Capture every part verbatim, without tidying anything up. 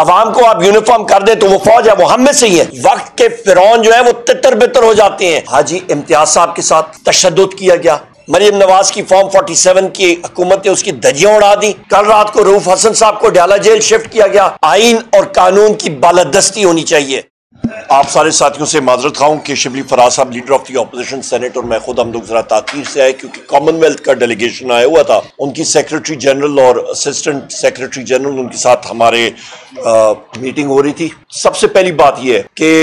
عوام کو آپ یونیفارم کر دیں تو وہ فوج ہے، وہ ہم میں سے ہی ہے۔ وقت کے فرعون جو ہے وہ تتر بتر ہو جاتے ہیں۔ حاجی امتیاز صاحب کے ساتھ تشدد کیا گیا، مریم نواز کی فارم فورٹی سیون کی حکومت نے اس کی دھجیاں اڑا دی، کل رات کو رؤوف حسن صاحب کو ڈیالہ جیل شفٹ کیا گیا۔ آئین اور قانون کی بالادستی ہونی چاہیے۔ آپ سارے ساتھیوں سے معذرت خواہوں کہ شبلی فراز صاحب leader of the opposition senate اور میں خود ہم لوگ ذرا تاخیر سے آئے کیونکہ کامن ویلتھ کا ڈیلیگیشن آیا ہوا تھا، ان کی سیکرٹری جنرل اور اسسٹنٹ سیکرٹری جنرل ان کے ساتھ ہمارے میٹنگ ہو رہی تھی۔ سب سے پہلی بات یہ ہے کہ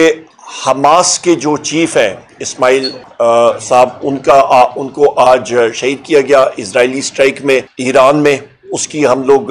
حماس کے جو چیف ہیں اسماعیل صاحب، ان کا ان کو آج شہید کیا گیا اسرائیلی اسٹرائک میں ایران میں۔ اس کی ہم لوگ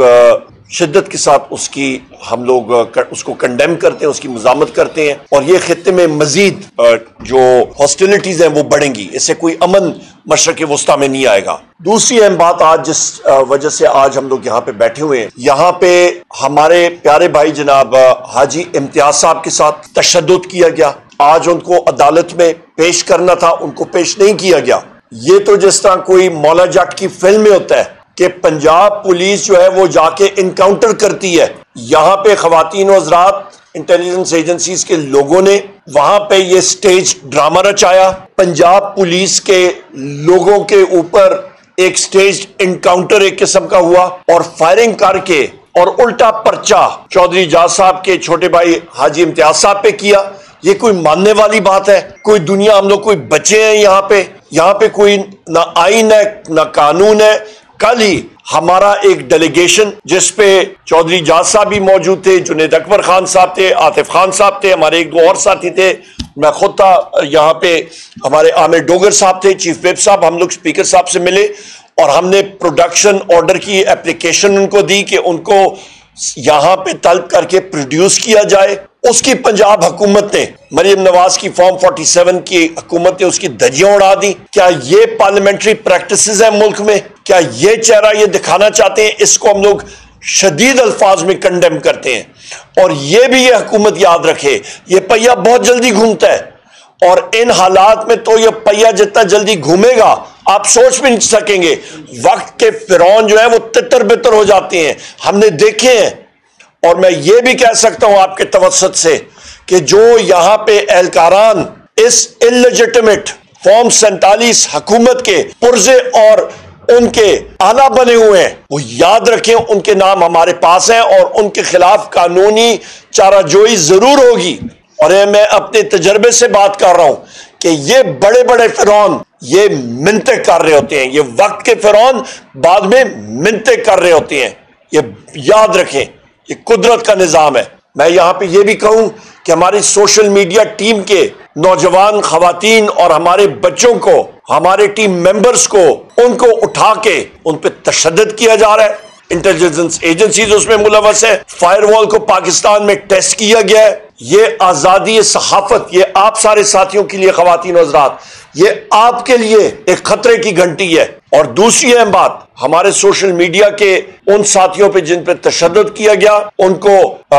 شدت کے ساتھ اس کی ہم لوگ اس کو کنڈیم کرتے ہیں، اس کی مزاحمت کرتے ہیں، اور یہ خطے میں مزید جو ہاسٹیلٹیز ہیں وہ بڑھیں گی، اس سے کوئی امن مشرق وسطیٰ میں نہیں آئے گا۔ دوسری اہم بات آج جس وجہ سے آج ہم لوگ یہاں پہ بیٹھے ہوئے ہیں، یہاں پہ ہمارے پیارے بھائی جناب حاجی امتیاز صاحب کے ساتھ تشدد کیا گیا۔ آج ان کو عدالت میں پیش کرنا تھا، ان کو پیش نہیں کیا گیا۔ یہ تو جس طرح کوئی مولا جٹ کی فلم میں ہوتا ہے کہ پنجاب پولیس جو ہے وہ جا کے انکاؤنٹر کرتی ہے، یہاں پہ خواتین و حضرات انٹیلیجنس ایجنسیز کے لوگوں نے وہاں پہ یہ سٹیج ڈرامہ رچایا، پنجاب پولیس کے لوگوں کے اوپر ایک سٹیج انکاؤنٹر ایک قسم کا ہوا، اور فائرنگ کر کے اور الٹا پرچہ چودھری اعجاز صاحب کے چھوٹے بھائی حاجی امتیاز صاحب پہ کیا۔ یہ کوئی ماننے والی بات ہے؟ کوئی دنیا ہم لوگ کوئی بچے ہیں یہاں پہ؟ یہاں پہ کوئی نہ آئین ہے نہ قانون ہے۔ کل ہی ہمارا ایک ڈیلیگیشن جس پہ چودھری اعجاز صاحب بھی موجود تھے، جنید اکبر خان صاحب تھے، عاطف خان صاحب تھے، ہمارے ایک دو اور ساتھی تھے، میں خود تھا یہاں پہ، ہمارے عامر ڈوگر صاحب تھے، چیف ویب صاحب، ہم لوگ اسپیکر صاحب سے ملے اور ہم نے پروڈکشن آرڈر کی اپلیکیشن ان کو دی کہ ان کو یہاں پہ طلب کر کے پروڈیوس کیا جائے۔ اس کی پنجاب حکومت نے، مریم نواز کی فارم فورٹی سیون کی حکومت نے اس کی دھجیاں اڑا دی۔ کیا یہ پارلیمنٹری پریکٹسز ہیں ملک میں؟ کیا یہ چہرہ یہ دکھانا چاہتے ہیں؟ اس کو ہم لوگ شدید الفاظ میں کنڈیم کرتے ہیں، اور یہ بھی یہ حکومت یاد رکھے یہ پہیہ بہت جلدی گھومتا ہے، اور ان حالات میں تو یہ پہیہ جتنا جلدی گھومے گا آپ سوچ بھی نہیں سکیں گے۔ وقت کے فرعون جو ہیں وہ تتر بتر ہو جاتے ہیں، ہم نے دیکھے ہیں۔ اور میں یہ بھی کہہ سکتا ہوں آپ کے توسط سے کہ جو یہاں پہ اہلکاران اس اللیجٹمیٹ فارم سینتالیس حکومت کے پرزے اور ان کے آلہ بنے ہوئے ہیں، وہ یاد رکھیں ان کے نام ہمارے پاس ہیں، اور ان کے خلاف قانونی چارہ جوئی ضرور ہوگی۔ اور میں اپنے تجربے سے بات کر رہا ہوں کہ یہ بڑے بڑے فرعون یہ منتیں کر رہے ہوتے ہیں، یہ وقت کے فرعون بعد میں منتیں کر رہے ہوتے ہیں، یہ یاد رکھیں، یہ قدرت کا نظام ہے۔ میں یہاں پہ یہ بھی کہوں کہ ہماری سوشل میڈیا ٹیم کے نوجوان خواتین اور ہمارے بچوں کو، ہمارے ٹیم ممبرز کو، ان کو اٹھا کے ان پہ تشدد کیا جا رہا ہے، انٹیلیجنس ایجنسیز اس میں ملوث ہے، فائر وال کو پاکستان میں ٹیسٹ کیا گیا ہے۔ یہ آزادی صحافت، یہ آپ سارے ساتھیوں کے لیے خواتین و حضرات، یہ آپ کے لیے ایک خطرے کی گھنٹی ہے۔ اور دوسری اہم بات، ہمارے سوشل میڈیا کے ان ساتھیوں پہ جن پہ تشدد کیا گیا، ان کو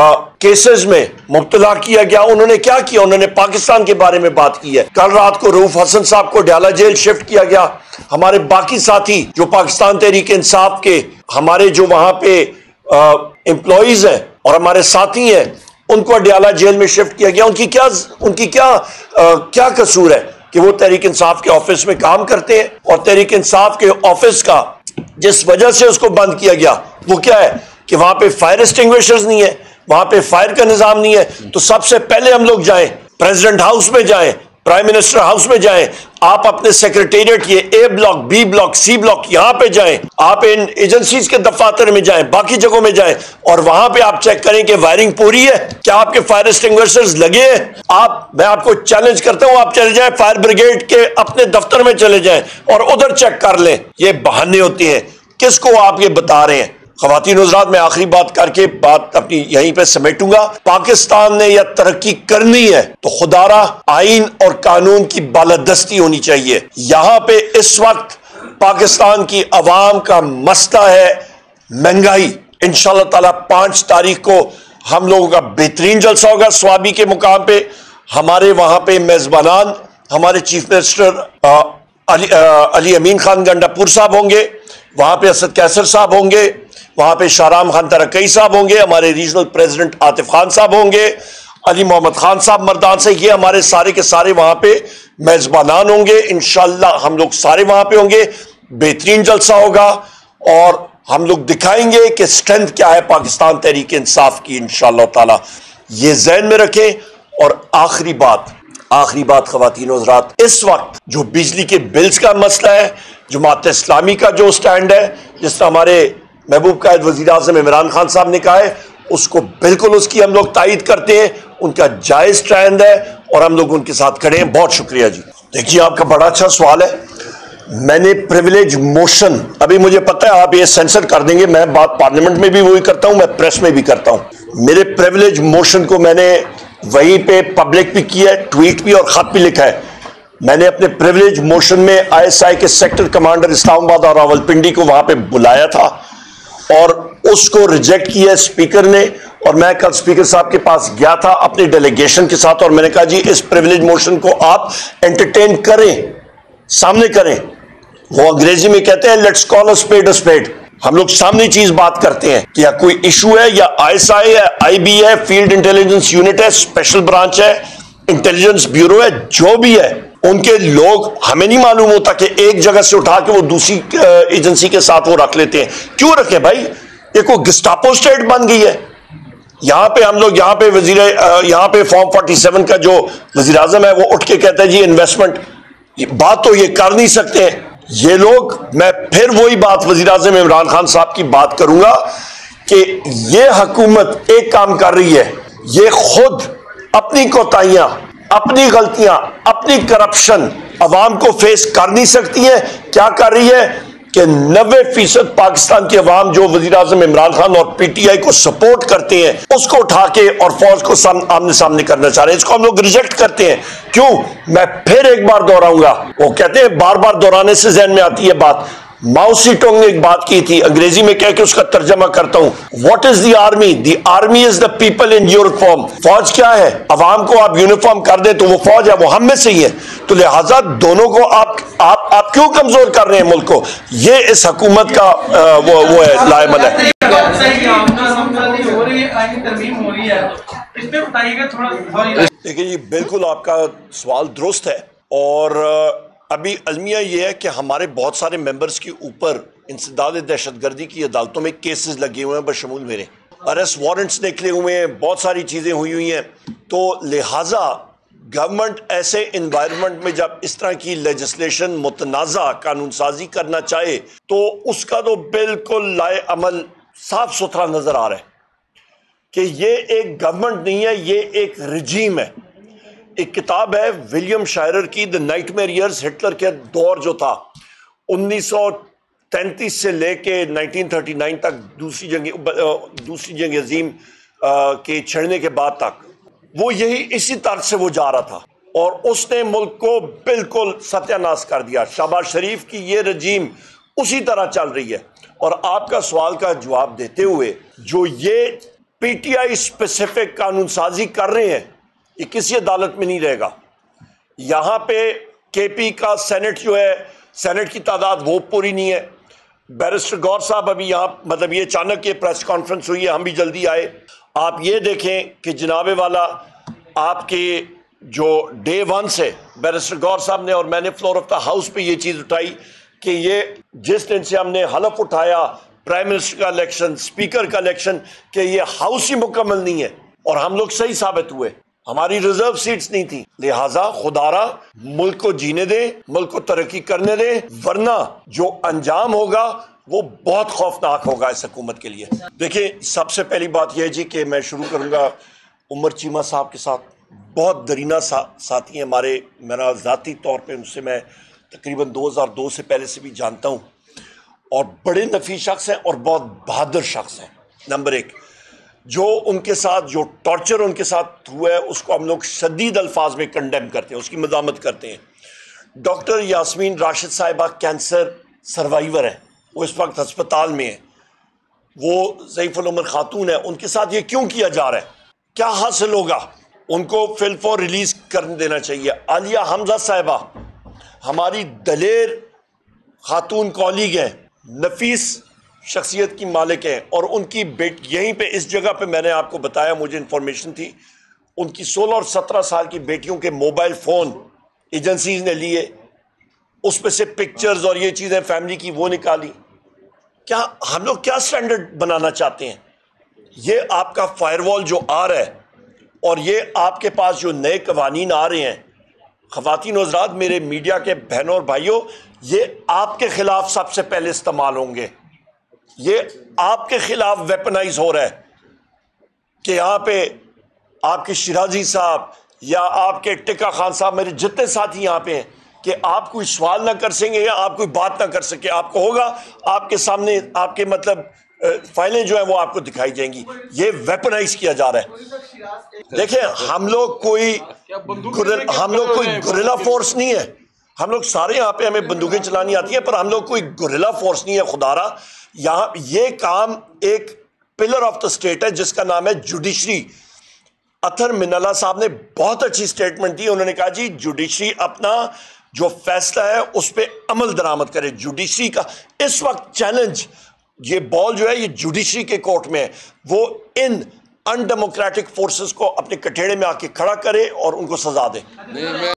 کیسز میں مبتلا کیا گیا، انہوں نے کیا کیا؟ انہوں نے پاکستان کے بارے میں بات کی ہے۔ کل رات کو رؤوف حسن صاحب کو ڈیالہ جیل شفٹ کیا گیا، ہمارے باقی ساتھی جو پاکستان تحریک انصاف کے ہمارے جو وہاں پہ امپلائیز ہیں اور ہمارے ساتھی ہیں، ان کو ڈیالہ جیل میں شفٹ کیا گیا۔ ان کی کیا ان کی کیا کیا قصور ہے کہ وہ تحریک انصاف کے آفس میں کام کرتے ہیں، اور تحریک انصاف کے آفس کا جس وجہ سے اس کو بند کیا گیا وہ کیا ہے کہ وہاں پہ فائر ایکسٹنگوشرز نہیں ہے، وہاں پہ فائر کا نظام نہیں ہے۔ تو سب سے پہلے ہم لوگ جائیں پریزیڈنٹ ہاؤس میں، جائیں پرائم منسٹر ہاؤس میں، جائیں آپ اپنے سیکریٹریٹ یہ A block, B block, C block یہاں پہ جائیں، آپ ان ایجنسیز کے دفاتر میں جائیں، باقی جگہوں میں جائیں، اور وہاں پہ آپ چیک کریں کہ وائرنگ پوری ہے، کیا آپ کے فائر ایکسٹنگوشرز لگے ہیں۔ آپ میں آپ کو چیلنج کرتا ہوں، آپ چلے جائیں فائر بریگیڈ کے اپنے دفتر میں چلے جائیں اور ادھر چیک کر لیں۔ یہ بہانے ہوتے ہیں، کس کو آپ یہ بتا رہے ہیں؟ خواتین و حضرات، میں آخری بات کر کے بات اپنی یہیں پہ سمیٹوں گا۔ پاکستان نے یا ترقی کرنی ہے تو خدارہ آئین اور قانون کی بالادستی ہونی چاہیے۔ یہاں پہ اس وقت پاکستان کی عوام کا مسئلہ ہے مہنگائی۔ انشاءاللہ تعالیٰ پانچ تاریخ کو ہم لوگوں کا بہترین جلسہ ہوگا سوابی کے مقام پہ۔ ہمارے وہاں پہ میزبانان ہمارے chief minister Ali Ali Amin Khan Gandapur صاحب ہوں گے، وہاں پہ اسد کیسر صاحب ہوں گے، وہاں پہ شاہرام خان ترکئی صاحب ہوں گے، ہمارے ریجنل پریزیڈنٹ عاطف خان صاحب ہوں گے، علی محمد خان صاحب مردان سے، یہ ہمارے سارے کے سارے وہاں پہ میزبانان ہوں گے. انشاءاللہ ہم لوگ سارے وہاں پہ ہوں گے. بہترین جلسہ ہوگا اور ہم لوگ دکھائیں گے کہ سٹرینتھ کیا ہے پاکستان تحریک انصاف کی انشاءاللہ تعالی. یہ ذہن میں رکھیں. اور آخری بات آخری بات خواتین و حضرات، اس وقت جو بجلی کے بلز کا مسئلہ ہے، جماعت اسلامی کا جو سٹینڈ ہے، جس طرح ہمارے محبوب قائد وزیر اعظم عمران خان صاحب نے کہا ہے، اس کو بالکل اس کی ہم لوگ تائید کرتے ہیں. ان کا جائز سٹینڈ ہے اور ہم لوگ ان کے ساتھ کھڑے ہیں. بہت شکریہ جی. دیکھیے آپ کا بڑا اچھا سوال ہے. میں نے پریویلیج موشن، ابھی مجھے پتہ ہے آپ یہ سینسر کر دیں گے، میں بات پارلیمنٹ میں بھی وہی کرتا ہوں، میں پریس میں بھی کرتا ہوں. میرے پریویلیج موشن کو میں نے وہیں پہ پبلک بھی کیا ہے، ٹویٹ بھی اور خط بھی لکھا ہے. میں نے اپنے پریویلیج موشن میں آئی ایس آئی کے سیکٹر کمانڈر اسلام آباد اور راولپنڈی کو وہاں پہ بلایا تھا اور اس کو ریجیکٹ کیا اسپیکر نے. اور میں کل اسپیکر صاحب کے پاس گیا تھا اپنی ڈیلیگیشن کے ساتھ اور میں نے کہا جی اس پریویلیج موشن کو آپ انٹرٹین کریں، سامنے کریں. وہ انگریزی میں کہتے ہیں let's call a spade a spade. ہم لوگ سامنے چیز بات کرتے ہیں کہ یا کوئی ایشو ہے، یا آئی ایس آئی ہے، آئی بی ہے، فیلڈ انٹیلیجنس یونٹ ہے، اسپیشل برانچ ہے، انٹیلیجنس بیورو ہے، جو بھی ہے، ان کے لوگ ہمیں نہیں معلوم ہوتا کہ ایک جگہ سے اٹھا کے وہ دوسری ایجنسی کے ساتھ وہ رکھ لیتے ہیں. کیوں رکھے بھائی؟ یہ کوئی گسٹاپو اسٹیٹ بن گئی ہے. یہاں پہ ہم لوگ یہاں پہ وزیر یہاں پہ فارم فورٹی سیون کا جو وزیر اعظم ہے وہ اٹھ کے کہتا ہے جی انویسٹمنٹ، بات تو یہ کر نہیں سکتے ہیں یہ لوگ. میں پھر وہی بات وزیر اعظم عمران خان صاحب کی بات کروں گا کہ یہ حکومت ایک کام کر رہی ہے، یہ خود اپنی کوتاہیاں، اپنی غلطیاں، اپنی کرپشن عوام کو فیس کر نہیں سکتی ہے. کیا کر رہی ہے کہ نوے فیصد پاکستان کی عوام جو وزیر اعظم عمران خان اور پی ٹی آئی کو سپورٹ کرتے ہیں اس کو اٹھا کے اور فوج کو آمنے سامنے کرنا چاہ رہے ہیں. اس کو ہم لوگ ریجیکٹ کرتے ہیں. کیوں؟ میں پھر ایک بار دہراؤں گا، وہ کہتے ہیں بار بار دہرانے سے ذہن میں آتی ہے بات. ماؤ سی ٹونگ نے ایک بات کی تھی، انگریزی میں کہہ کے اس کا ترجمہ کرتا ہوں. What is the army? The army is the people in uniform. فوج کیا ہے؟ عوام کو آپ یونیفارم کر دیں تو وہ فوج ہے، وہ ہم میں سے ہی ہے. تو لہٰذا دونوں کو آپ آپ آپ کیوں کمزور کر رہے ہیں ملک کو؟ یہ اس حکومت کا وہ وہ ہے لائمل ہے. دیکھیں جی بالکل آپ کا سوال درست ہے. اور ابھی المیہ یہ ہے کہ ہمارے بہت سارے ممبرز کے اوپر انسداد دہشت گردی کی عدالتوں میں کیسز لگے ہوئے ہیں، بشمول میرے اریسٹ وارنٹس نکلے ہوئے ہیں، بہت ساری چیزیں ہوئی ہوئی ہیں. تو لہٰذا گورنمنٹ ایسے انوائرمنٹ میں جب اس طرح کی لیجسلیشن متنازع قانون سازی کرنا چاہے تو اس کا تو بالکل لائے عمل صاف ستھرا نظر آ رہا ہے کہ یہ ایک گورنمنٹ نہیں ہے، یہ ایک رجیم ہے. ایک کتاب ہے ولیم شائرر کی the nightmare years, Hitler کے دور جو تھا انیس سو تینتیس سے لے کے نائنٹین تھرٹی نائن تک، دوسری جنگ دوسری جنگ عظیم کے چھڑنے کے بعد تک، وہ یہی اسی طرح سے وہ جا رہا تھا اور اس نے ملک کو بالکل ستیہ ناش کر دیا. شہباز شریف کی یہ رجیم اسی طرح چل رہی ہے. اور آپ کا سوال کا جواب دیتے ہوئے، جو یہ پی ٹی آئی اسپیسیفک قانون سازی کر رہے ہیں یہ کسی عدالت میں نہیں رہے گا. یہاں پہ کے پی کا سینٹ جو ہے، سینٹ کی تعداد وہ پوری نہیں ہے. بیرسٹر گور صاحب ابھی یہاں، مطلب یہ اچانک یہ پریس کانفرنس ہوئی ہے، ہم بھی جلدی آئے. آپ یہ دیکھیں کہ جناب والا آپ کے جو ڈے ون سے بیرسٹر گور صاحب نے اور میں نے فلور آف دا ہاؤس پہ یہ چیز اٹھائی کہ یہ جس دن سے ہم نے حلف اٹھایا پرائم منسٹر کا الیکشن، اسپیکر کا الیکشن، کہ یہ ہاؤس ہی مکمل نہیں ہے اور ہم لوگ صحیح ثابت ہوئے. ہماری ریزرو سیٹس نہیں تھی. لہٰذا خدارا ملک کو جینے دیں، ملک کو ترقی کرنے دیں، ورنہ جو انجام ہوگا وہ بہت خوفناک ہوگا اس حکومت کے لیے. دیکھیں سب سے پہلی بات یہ ہے جی کہ میں شروع کروں گا عمر چیمہ صاحب کے ساتھ. بہت درینہ ساتھی ہیں ہمارے، میرا ذاتی طور پہ ان سے میں تقریباً دو ہزار دو سے پہلے سے بھی جانتا ہوں اور بڑے نفیس شخص ہیں اور بہت بہادر شخص ہیں. نمبر ایک، جو ان کے ساتھ جو ٹارچر ان کے ساتھ ہوا ہے اس کو ہم لوگ شدید الفاظ میں کنڈیم کرتے ہیں، اس کی مذمت کرتے ہیں. ڈاکٹر یاسمین راشد صاحبہ کینسر سروائیور ہیں، وہ اس وقت ہسپتال میں ہیں، وہ ضعیف العمر خاتون ہے. ان کے ساتھ یہ کیوں کیا جا رہا ہے؟ کیا حاصل ہوگا؟ ان کو فل فور ریلیز کر دینا چاہیے. عالیہ حمزہ صاحبہ ہماری دلیر خاتون کالیگ ہیں، نفیس شخصیت کی مالک ہیں اور ان کی بیٹ یہیں پہ اس جگہ پہ میں نے آپ کو بتایا، مجھے انفارمیشن تھی، ان کی سولہ اور سترہ سال کی بیٹیوں کے موبائل فون ایجنسیز نے لیے، اس پہ سے پکچرز اور یہ چیزیں فیملی کی وہ نکالی۔ کیا ہم لوگ کیا سٹینڈرڈ بنانا چاہتے ہیں؟ یہ آپ کا فائر وال جو آ رہا ہے اور یہ آپ کے پاس جو نئے قوانین آ رہے ہیں، خواتین و حضرات، میرے میڈیا کے بہنوں اور بھائیوں، یہ آپ کے خلاف سب سے پہلے استعمال ہوں گے۔ یہ آپ کے خلاف ویپنائز ہو رہا ہے کہ یہاں پہ آپ کے شیرازی صاحب یا آپ کے ٹکا خان صاحب، میرے جتنے ساتھی یہاں پہ ہیں، کہ آپ کوئی سوال نہ کر سکیں یا آپ کوئی بات نہ کر سکے، آپ کو ہوگا آپ کے سامنے آپ کے مطلب فائلیں جو ہیں وہ آپ کو دکھائی جائیں گی۔ یہ ویپنائز کیا جا رہا ہے۔ دیکھیں، ہم لوگ کوئی ہم لوگ کوئی گوریلا فورس نہیں ہے، ہم لوگ سارے یہاں پہ ہمیں بندوقیں چلانی آتی ہیں، پر ہم لوگ کوئی گوریلا فورس نہیں ہے خدا را۔ یہاں یہ کام ایک پلر آف دا سٹیٹ ہے جس کا نام ہے جوڈیشری۔ اطہر من اللہ صاحب نے بہت اچھی سٹیٹمنٹ دی، انہوں نے کہا جی جوڈیشری اپنا جو فیصلہ ہے اس پہ عمل درآمد کرے۔ جوڈیشری کا اس وقت چیلنج، یہ بال جو ہے یہ جوڈیشری کے کورٹ میں ہے، وہ ان ان ڈیموکریٹک فورسز کو اپنے کٹہرے میں آ کے کھڑا کرے اور ان کو سزا دے۔